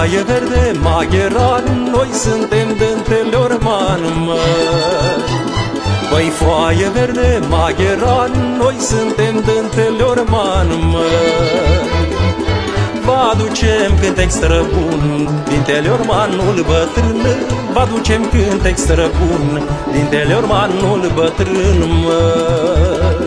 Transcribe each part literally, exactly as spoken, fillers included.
foaie verde magheran, noi suntem din Teleorman, măi. Băi, foaie verde magheran, noi suntem din Teleorman, măi. Vă aducem cântec străbun din Teleormanul bătrân, vă aducem cântec străbun din Teleormanul bătrân, măi.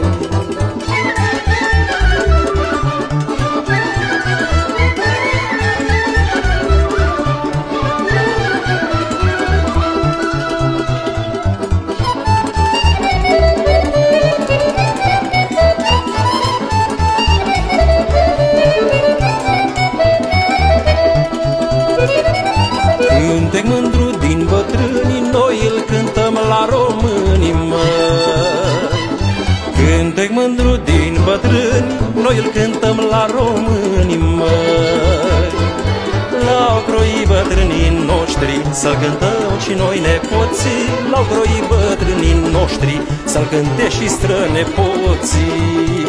Cântec mândru din bătrâni, noi îl cântăm la români, măi. Cântec mândru din bătrâni, noi îl cântăm la români, măi. L-au croit bătrânii noștri, să-l cântăm și noi nepoții. L-au croit bătrânii noștri, să-l cânte și strănepoții.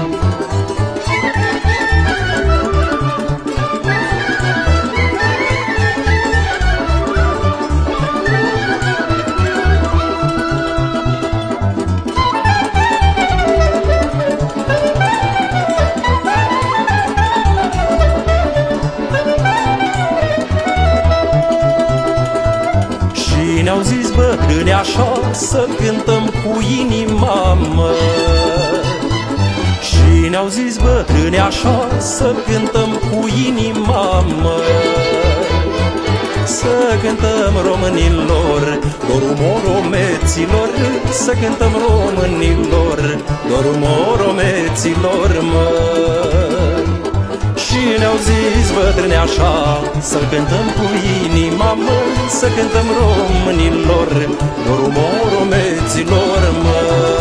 Ne-au zis bătrâni așa, să cântăm cu inima, măi. Și ne-au zis bătrâni așa, să cântăm cu inima, măi. Să cântăm românilor, dorul moromeților, să cântăm românilor, dorul moromeților, măi. Și ne-au zis bătrâni așa, să-l cântăm cu inima, măi. Să cântăm românilor, dorul moromeților, măi.